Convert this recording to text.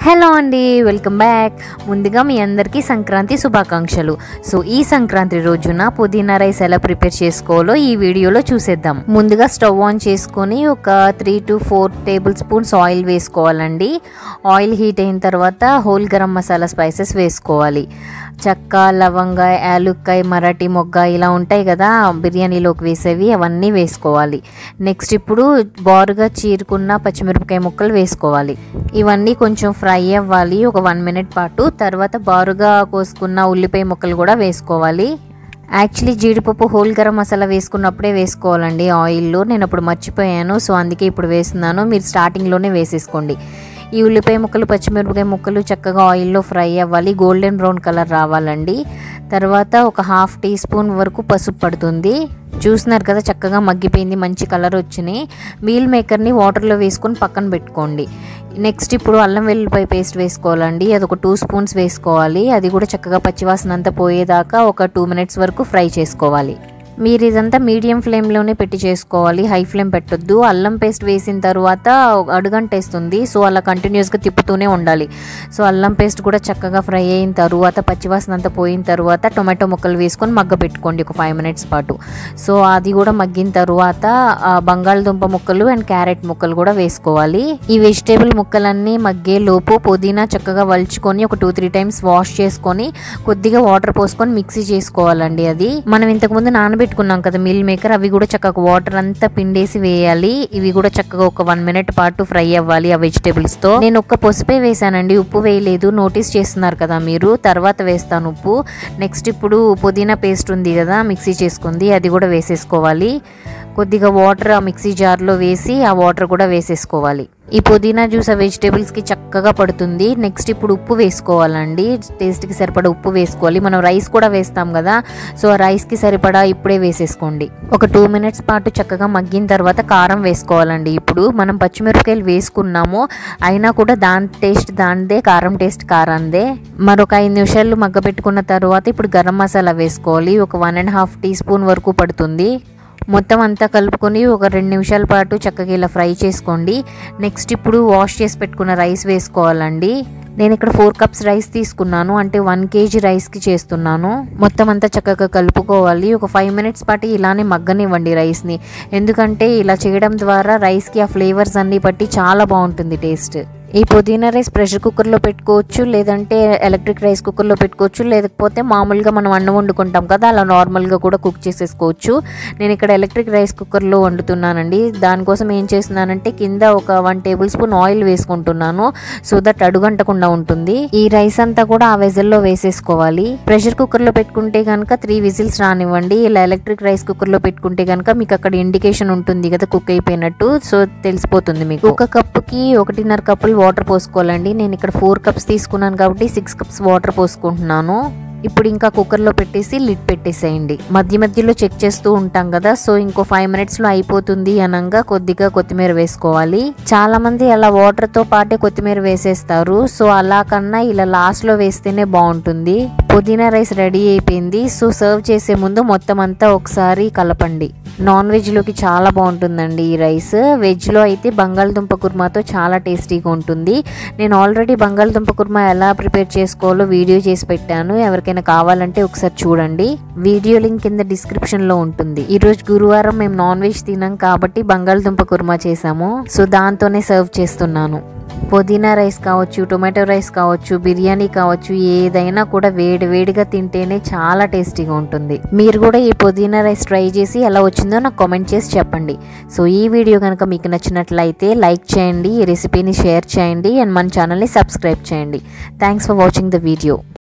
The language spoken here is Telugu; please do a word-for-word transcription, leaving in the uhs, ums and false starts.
హలో అండి, వెల్కమ్ బ్యాక్. ముందుగా మీ అందరికీ సంక్రాంతి శుభాకాంక్షలు. సో ఈ సంక్రాంతి రోజున పుదీనా రైస్ ఎలా ప్రిపేర్ చేసుకోవాలో ఈ వీడియోలో చూసేద్దాం. ముందుగా స్టవ్ ఆన్ చేసుకొని ఒక three to four tablespoons oil వేసుకోవాలండి. ఆయిల్ హీట్ అయిన తర్వాత హోల్ గరం మసాలా స్పైసెస్ వేసుకోవాలి. చెక్క, లవంగ, యాలుక్కాయ, మరాఠీ మొగ్గ ఇలా ఉంటాయి కదా బిర్యానీలోకి వేసేవి, అవన్నీ వేసుకోవాలి. నెక్స్ట్ ఇప్పుడు బారుగా చీరుకున్న పచ్చిమిరపకాయ ముక్కలు వేసుకోవాలి. ఇవన్నీ కొంచెం ఫ్రై అవ్వాలి ఒక వన్ మినిట్ పాటు. తర్వాత బారుగా కోసుకున్న ఉల్లిపాయ ముక్కలు కూడా వేసుకోవాలి. యాక్చువల్లీ జీడిపప్పు హోల్ గరం మసాలా వేసుకున్నప్పుడే వేసుకోవాలండి ఆయిల్లో. నేను అప్పుడు మర్చిపోయాను, సో అందుకే ఇప్పుడు వేస్తున్నాను. మీరు స్టార్టింగ్లోనే వేసేసుకోండి. ఈ ఉల్లిపాయ ముక్కలు, పచ్చిమిరపకాయ ముక్కలు చక్కగా ఆయిల్లో ఫ్రై అవ్వాలి, గోల్డెన్ బ్రౌన్ కలర్ రావాలండి. తర్వాత ఒక హాఫ్ టీ స్పూన్ వరకు పసుపు పడుతుంది. చూస్తున్నారు కదా చక్కగా మగ్గిపోయింది, మంచి కలర్ వచ్చినాయి. మీల్ మేకర్ని వాటర్లో వేసుకొని పక్కన పెట్టుకోండి. నెక్స్ట్ ఇప్పుడు అల్లం వెల్లుల్లిపాయ పేస్ట్ వేసుకోవాలండి. అది ఒక టూ స్పూన్స్ వేసుకోవాలి. అది కూడా చక్కగా పచ్చివాసన అంతా పోయేదాకా ఒక టూ మినిట్స్ వరకు ఫ్రై చేసుకోవాలి. మీరు ఇదంతా మీడియం ఫ్లేమ్లోనే పెట్టి చేసుకోవాలి, హై ఫ్లేమ్ పెట్టొద్దు. అల్లం పేస్ట్ వేసిన తర్వాత అడుగంటేస్తుంది, సో అలా కంటిన్యూస్గా తిప్పుతూనే ఉండాలి. సో అల్లం పేస్ట్ కూడా చక్కగా ఫ్రై అయిన తర్వాత పచ్చివాసన అంతా పోయిన తర్వాత టొమాటో ముక్కలు వేసుకొని మగ్గ పెట్టుకోండి ఒక ఫైవ్ మినిట్స్ పాటు. సో అది కూడా మగ్గిన తర్వాత బంగాళదుంప ముక్కలు అండ్ క్యారెట్ ముక్కలు కూడా వేసుకోవాలి. ఈ వెజిటేబుల్ ముక్కలన్నీ మగ్గే లోపు పుదీనా చక్కగా వలుచుకొని ఒక టూ త్రీ టైమ్స్ వాష్ చేసుకొని కొద్దిగా వాటర్ పోసుకొని మిక్సీ చేసుకోవాలండి. అది మనం ఇంతకుముందు నానబెట్టి పెట్టుకున్నాం కదా మిల్ మేకర్, అవి కూడా చక్కగా వాటర్ అంతా పిండేసి వేయాలి. ఇవి కూడా చక్కగా ఒక వన్ మినిట్ పాటు ఫ్రై అవ్వాలి ఆ వెజిటేబుల్స్ తో. నేను ఒక్క పసుపే వేసానండి, ఉప్పు వేయలేదు. నోటీస్ చేస్తున్నారు కదా మీరు, తర్వాత వేస్తాను ఉప్పు. నెక్స్ట్ ఇప్పుడు పుదీనా పేస్ట్ ఉంది కదా మిక్సీ చేసుకుంది, అది కూడా వేసేసుకోవాలి. కొద్దిగా వాటర్ ఆ మిక్సీ జార్లో వేసి ఆ వాటర్ కూడా వేసేసుకోవాలి. ఈ పుదీనా జ్యూస్ ఆ వెజిటేబుల్స్కి చక్కగా పడుతుంది. నెక్స్ట్ ఇప్పుడు ఉప్పు వేసుకోవాలండి, టేస్ట్కి సరిపడా ఉప్పు వేసుకోవాలి. మనం రైస్ కూడా వేస్తాం కదా, సో ఆ రైస్కి సరిపడా ఇప్పుడే వేసేసుకోండి. ఒక టూ మినిట్స్ పాటు చక్కగా మగ్గిన తర్వాత కారం వేసుకోవాలండి. ఇప్పుడు మనం పచ్చిమిరపకాయలు వేసుకున్నాము, అయినా కూడా దాని టేస్ట్ దానిదే, కారం టేస్ట్ కారందే. మరొక ఐదు నిమిషాలు మగ్గ పెట్టుకున్న తర్వాత ఇప్పుడు గరం మసాలా వేసుకోవాలి. ఒక one and half teaspoon వరకు పడుతుంది. మొత్తం అంతా కలుపుకొని ఒక రెండు నిమిషాల పాటు చక్కగా ఇలా ఫ్రై చేసుకోండి. నెక్స్ట్ ఇప్పుడు వాష్ చేసి పెట్టుకున్న రైస్ వేసుకోవాలండి. నేను ఇక్కడ ఫోర్ కప్స్ రైస్ తీసుకున్నాను, అంటే వన్ కేజీ రైస్కి చేస్తున్నాను. మొత్తం అంతా చక్కగా కలుపుకోవాలి. ఒక ఫైవ్ మినిట్స్ పాటు ఇలానే మగ్గనివ్వండి రైస్ని, ఎందుకంటే ఇలా చేయడం ద్వారా రైస్కి ఆ ఫ్లేవర్స్ అన్నీ పట్టి చాలా బాగుంటుంది టేస్ట్. ఈ పుదీనా రైస్ ప్రెషర్ కుక్కర్లో పెట్టుకోవచ్చు, లేదంటే ఎలక్ట్రిక్ రైస్ కుక్కర్లో పెట్టుకోవచ్చు, లేకపోతే మామూలుగా మనం అన్నం వండుకుంటాం కదా అలా నార్మల్గా కూడా కుక్ చేసేసుకోవచ్చు. నేను ఇక్కడ ఎలక్ట్రిక్ రైస్ కుక్కర్లో వండుతున్నానండి. దానికోసం ఏం చేస్తున్నానంటే కింద ఒక వన్ టేబుల్ స్పూన్ ఆయిల్ వేసుకుంటున్నాను, సో దట్ అడుగంటకుండా ఉంటుంది. ఈ రైస్ అంతా కూడా ఆ వెజల్లో వేసేసుకోవాలి. ప్రెషర్ కుక్కర్లో పెట్టుకుంటే కనుక త్రీ విజిల్స్ రానివ్వండి. ఇలా ఎలక్ట్రిక్ రైస్ కుక్కర్లో పెట్టుకుంటే కనుక మీకు అక్కడ ఇండికేషన్ ఉంటుంది కదా కుక్ అయిపోయినట్టు, సో తెలిసిపోతుంది మీకు. ఒక కప్పుకి ఒకటిన్నర కప్పులు వాటర్ పోసుకోవాలండి. నేను ఇక్కడ ఫోర్ కప్స్ తీసుకున్నాను కాబట్టి సిక్స్ కప్స్ వాటర్ పోసుకుంటున్నాను. ఇప్పుడు ఇంకా కుక్కర్లో పెట్టేసి లిడ్ పెట్టేసేయండి. మధ్య మధ్యలో చెక్ చేస్తూ ఉంటాం కదా, సో ఇంకో ఫైవ్ మినిట్స్లో అయిపోతుంది అనగా కొద్దిగా కొత్తిమీర వేసుకోవాలి. చాలా మంది అలా వాటర్తో పాటే కొత్తిమీర వేసేస్తారు, సో అలా కన్నా ఇలా లాస్ట్లో వేస్తేనే బాగుంటుంది. పుదీనా రైస్ రెడీ అయిపోయింది. సో సర్వ్ చేసే ముందు మొత్తం అంతా ఒకసారి కలపండి. నాన్ వెజ్లోకి చాలా బాగుంటుందండి ఈ రైస్. వెజ్లో అయితే బంగాళదుంప కుర్మాతో చాలా టేస్టీగా ఉంటుంది. నేను ఆల్రెడీ బంగాళదుంప కుర్మా ఎలా ప్రిపేర్ చేసుకోవాలో వీడియో చేసి పెట్టాను, ఎవరికైనా కావాలంటే ఒకసారి చూడండి. వీడియో లింక్ కింద డిస్క్రిప్షన్లో ఉంటుంది. ఈరోజు గురువారం మేము నాన్ వెజ్ తినాం కాబట్టి బంగాళదుంప కుర్మా చేసాము, సో దాంతోనే సర్వ్ చేస్తున్నాను. పుదీనా రైస్ కావచ్చు, టొమాటో రైస్ కావచ్చు, బిర్యానీ కావచ్చు, ఏదైనా కూడా వేడి వేడిగా తింటేనే చాలా టేస్టీగా ఉంటుంది. మీరు కూడా ఈ పుదీనా రైస్ ట్రై చేసి ఎలా వచ్చిందో నాకు కామెంట్ చేసి చెప్పండి. సో ఈ వీడియో కనుక మీకు నచ్చినట్లయితే లైక్ చేయండి, ఈ రెసిపీని షేర్ చేయండి అండ్ మన ఛానల్ని సబ్స్క్రైబ్ చేయండి. Thanks for watching the video.